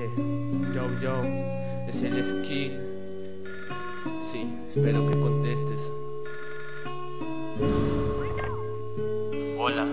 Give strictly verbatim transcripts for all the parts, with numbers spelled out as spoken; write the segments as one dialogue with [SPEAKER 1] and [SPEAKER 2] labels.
[SPEAKER 1] Yeah, yo, yo, es el skill. Sí, espero que contestes. Hola,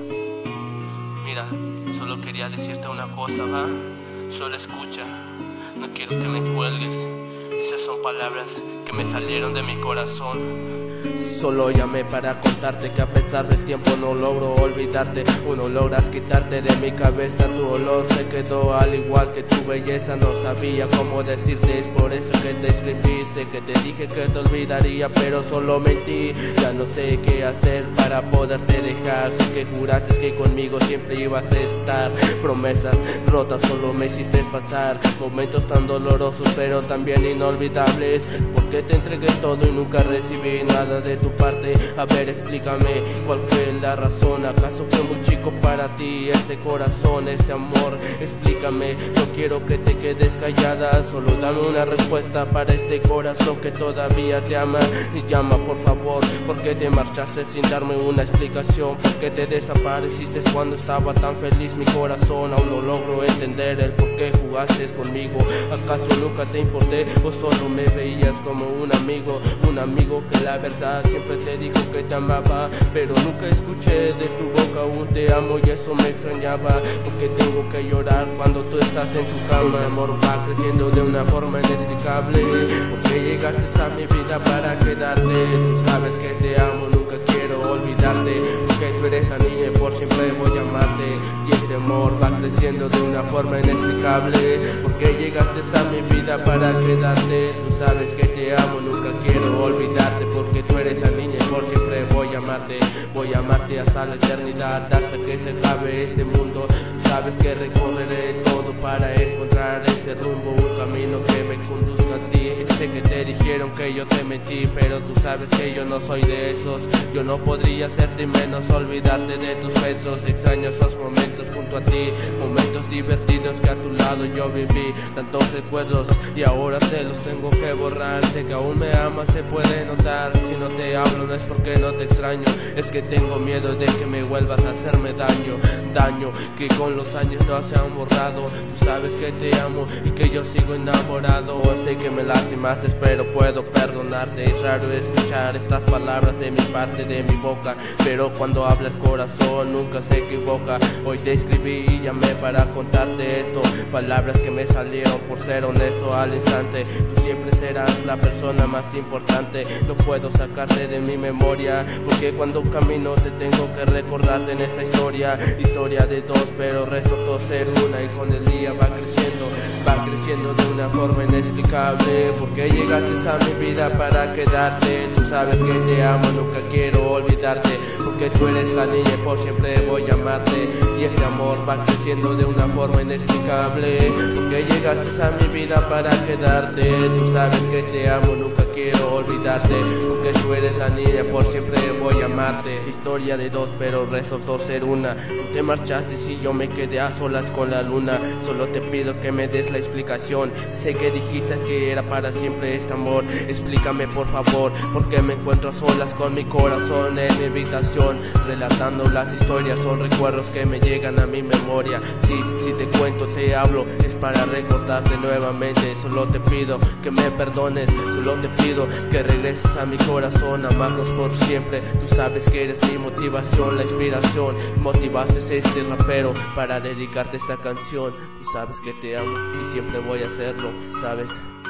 [SPEAKER 1] mira, solo quería decirte una cosa, ¿va? Solo escucha, no quiero que me cuelgues. Esas son palabras que me salieron de mi corazón. Solo llamé para contarte que a pesar del tiempo no logro olvidarte. Uno logras quitarte de mi cabeza, tu olor se quedó al igual que tu belleza. No sabía cómo decirte, es por eso que te escribí. Sé que te dije que te olvidaría, pero solo mentí. Ya no sé qué hacer para poderte dejar. Sé que juraste que conmigo siempre ibas a estar. Promesas rotas solo me hiciste pasar momentos tan dolorosos pero también inolvidables. Porque te entregué todo y nunca recibí nada de tu parte. A ver, explícame cuál fue la razón. ¿Acaso fue muy chico para ti este corazón, este amor? Explícame, no quiero que te quedes callada. Solo dame una respuesta para este corazón que todavía te ama. Y llama por favor, porque te marchaste sin darme una explicación. Porque te desapareciste cuando estaba tan feliz mi corazón. Aún no logro entender el por qué jugaste conmigo. ¿Acaso nunca te importé o solo me veías como un amigo? Un amigo que la verdad siempre te dijo que te amaba, pero nunca escuché de tu boca un te amo y eso me extrañaba. Porque tengo que llorar cuando tú estás en tu cama. Este amor va creciendo de una forma inexplicable. Porque llegaste a mi vida para quedarte. Tú sabes que te amo, nunca quiero olvidarte. Porque tú eres la niña y por siempre voy a amarte. Y este amor va creciendo de una forma inexplicable. Porque llegaste a mi vida para quedarte. Tú sabes que te amo, nunca quiero olvidarte. Porque tú eres la niña y por siempre voy a amarte. Voy a amarte hasta la eternidad, hasta que se acabe este mundo. Tú sabes que recorreré todo para encontrar ese rumbo, un camino que me conduzca a ti. Sé que te dijeron que yo te metí, pero tú sabes que yo no soy de esos. Yo no podría hacerte menos olvidarte de tus besos. Extraño esos momentos junto a ti, momentos divertidos que a tu lado yo viví. Tantos recuerdos y ahora te los tengo que borrar. Sé que aún me amas, se puede notar. Si no te hablo no es porque no te extraño, es que tengo miedo de que me vuelvas a hacerme daño. Daño que con los años no se han borrado. Tú sabes que te amo y que yo sigo enamorado. Sé que me lastimaste pero puedo perdonarte. Es raro escuchar estas palabras de mi parte, de mi boca, pero cuando habla el corazón nunca se equivoca. Hoy te escribí y llamé para contarte esto. Palabras que me salieron por ser honesto al instante. Tú siempre serás la persona más importante. No puedo sacarte de mi memoria, porque cuando camino te tengo que recordarte en esta historia. Historia de dos pero resultó ser una. Y con el día va creciendo, va creciendo de una forma inexplicable. Porque llegaste a mi vida para quedarte. Tú sabes que te amo, nunca quiero olvidarte. Porque tú eres la niña y por siempre voy a amarte. Y este amor va creciendo de una forma inexplicable. Porque llegaste a mi vida para quedarte. Tú sabes que te amo, nunca quiero olvidarte. Porque tú eres la niña, por siempre voy a amarte. Historia de dos pero resultó ser una. Tú te marchaste y yo me quedé a solas con la luna. Solo te pido que me des la explicación. Sé que dijiste que era para siempre este amor. Explícame por favor, porque me encuentro a solas con mi corazón en mi habitación. Relatando las historias, son recuerdos que me llegan a mi memoria. Sí, si te cuento, te hablo, es para recordarte nuevamente. Solo te pido que me perdones, solo te pido que regreses a mi corazón, amarnos por siempre. Tú sabes que eres mi motivación, la inspiración. Motivaste a este rapero para dedicarte esta canción. Tú sabes que te amo y siempre voy a hacerlo, ¿sabes?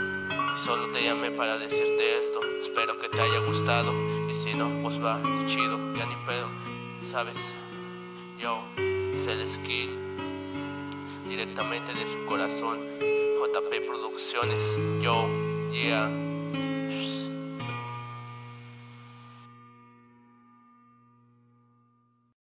[SPEAKER 1] Solo te llamé para decirte esto. Espero que te haya gustado. Y si no, pues va, ni chido, ya ni pedo, ¿sabes? Yo, es el skill, directamente de su corazón. J P Producciones, yo, yeah.